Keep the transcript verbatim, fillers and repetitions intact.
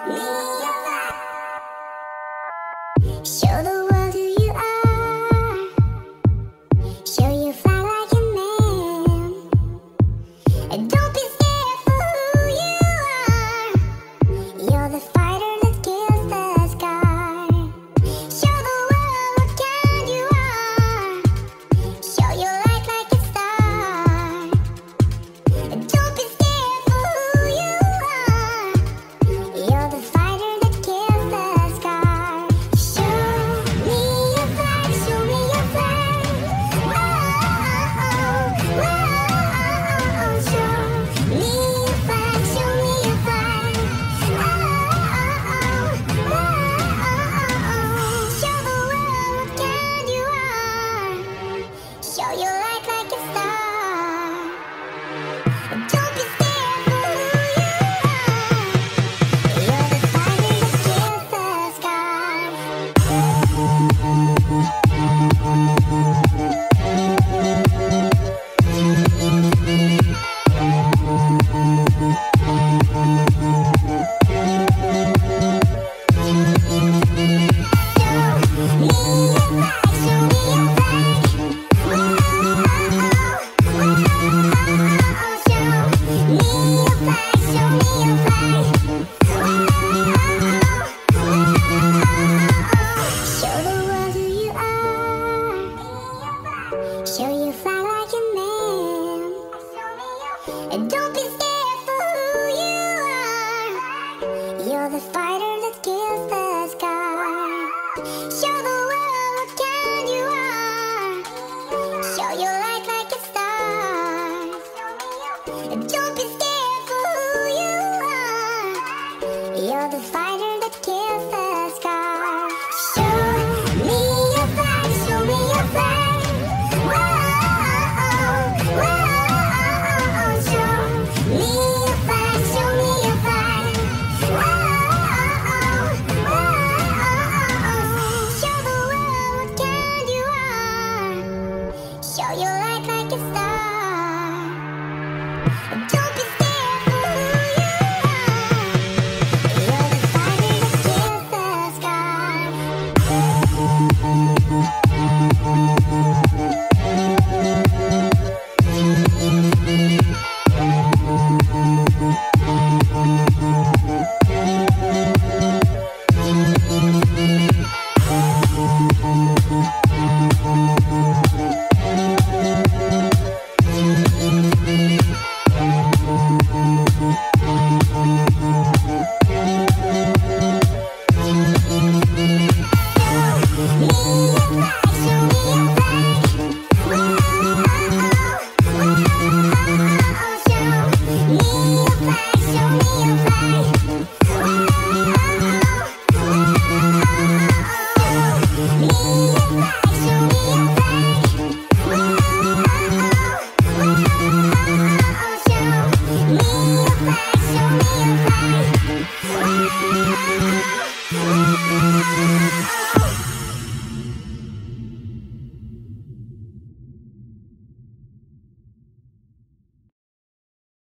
Show the world who you are. Show you fly like a man. And don't be scared for who you are. You're the fighter that kills the sky. Show the world what kind you are. Show your light like a star. And don't be scared for who you are. You're the fighter that kills the sky. Show me your flag, show me your flag. Whoa, whoa, show me your flag, show me your flag. Whoa, show the world what kind you are. Show your light like a star. Don't be scared for who you are. You're the fighter that kills the sky. Show the world who you are. Show you fly like a man. And don't be scared for who you are. You're the fighter that kills the sky. Show the world what kind you are. Show your light like a star. And don't be scared for who you are. You're the fighter that kills the sky. Show me your flag, show me your flag. Whoa, whoa, show me your flag, show me your flag. Whoa, show the world what kind you are. Show your light like a star. Don't be